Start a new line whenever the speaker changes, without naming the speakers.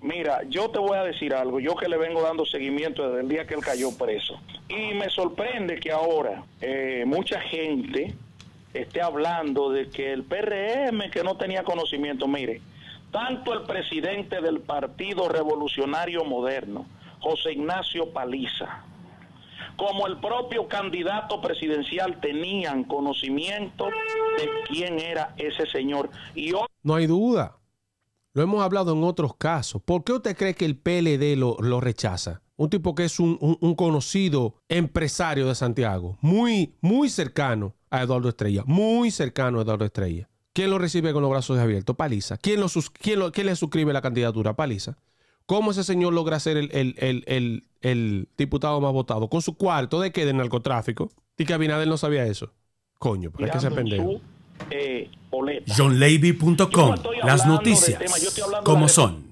Mira, yo te voy a decir algo, yo que le vengo dando seguimiento desde el día que él cayó preso. Y me sorprende que ahora mucha gente esté hablando de que el PRM que no tenía conocimiento. Mire, tanto el presidente del Partido Revolucionario Moderno, José Ignacio Paliza, como el propio candidato presidencial tenían conocimiento de quién era ese señor. Y hoy...
No hay duda. Lo hemos hablado en otros casos. ¿Por qué usted cree que el PLD lo rechaza? Un tipo que es un conocido empresario de Santiago, muy cercano a Eduardo Estrella, muy cercano a Eduardo Estrella. ¿Quién lo recibe con los brazos abiertos? Paliza. ¿Quién le suscribe la candidatura? Paliza. ¿Cómo ese señor logra ser el diputado más votado? ¿Con su cuarto de qué? De narcotráfico. Y que Abinader no sabía eso. Coño, ¿para qué se pendejo?
JohnLavy.com. Las noticias como son.